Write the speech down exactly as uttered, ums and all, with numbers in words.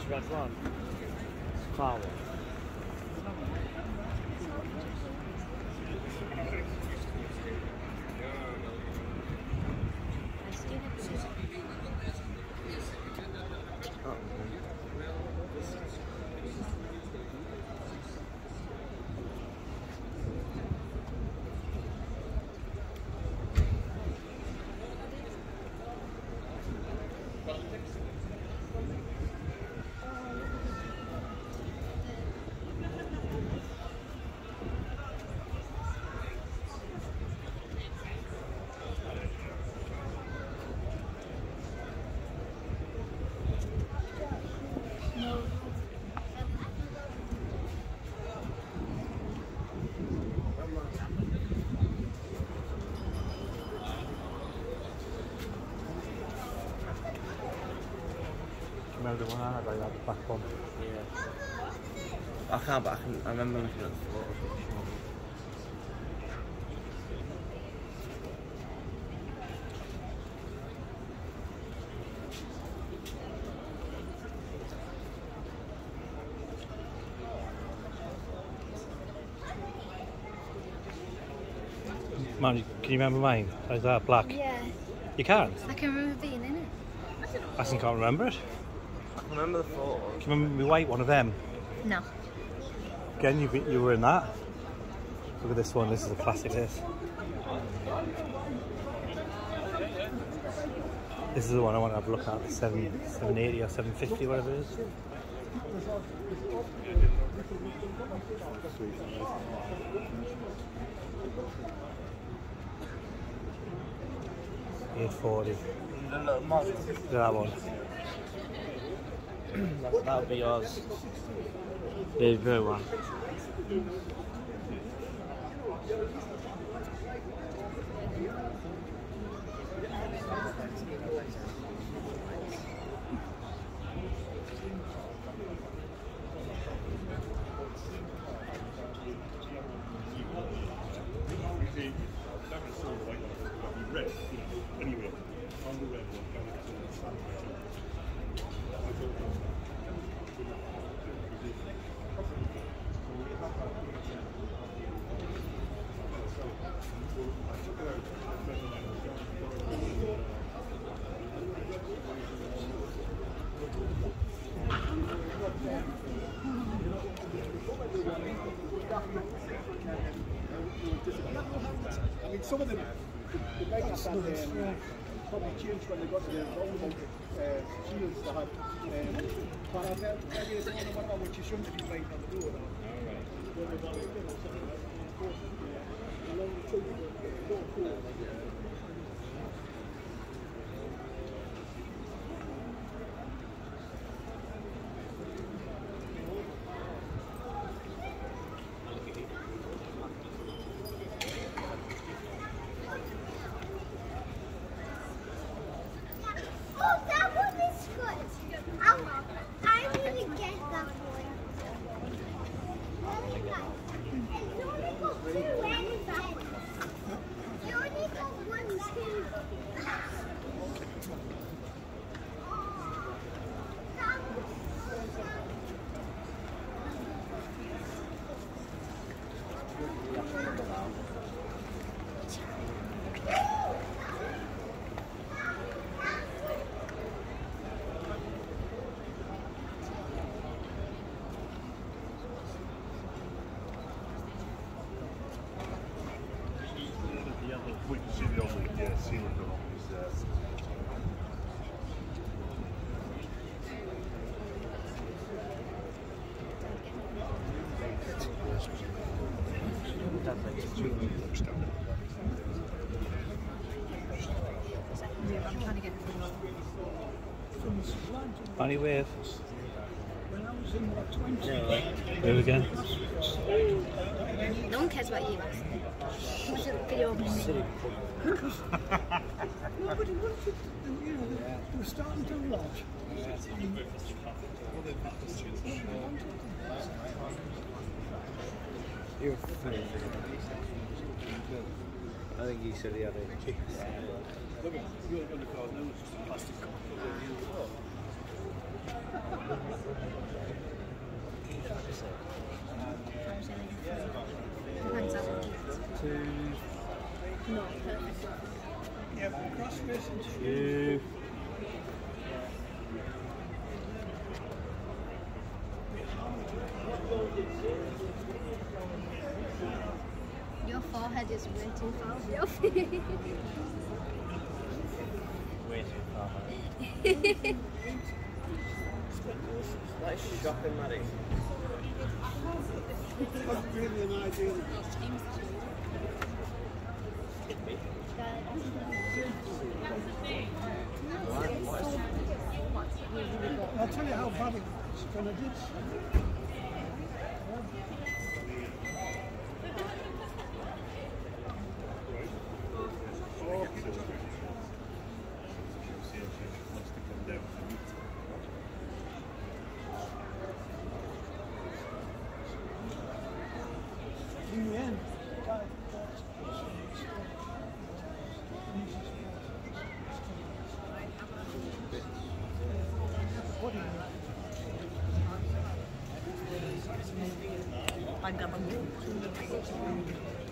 Which red one? Far one. Remember the one I had like that back one? Yeah. I can't, but I can. I remember looking at the photos. Man, can you remember mine? Is that black? Yeah. You can't? I can remember being in it. I still can't remember it. I can remember the photos. Can you remember me white one of them? No. Again, you you were in that. Look at this one. This is a classic. This. This is the one I want to have a look at. The seven seven eighty or seven fifty, whatever it is. eight forty. The little mod. That one. that, that would be yours. The blue one. Anyway, on the red one, I mean, some of them, the bikes that um, probably changed when they got to the roundabout uh, shields they had. Um, but I felt maybe it's one of them which you shouldn't be riding on the road. We can see the only uh, ceiling door is there. I'm trying to get Funny wave. When I was in my twenties, Move again. no one cares about you. What's the video of me? nobody wanted, you know, they were starting to lodge. You're funny. I think he said he had a kick. Look at your undercard now, it's just a plastic cup. Hands up. Two. No, perfect. Yeah, cross facing. Two. Your forehead is way too far off your face. Way too far. That is shocking, Maddie. Not really an ideal. I'll tell you how bad it was when I did. In the end, Pagkapag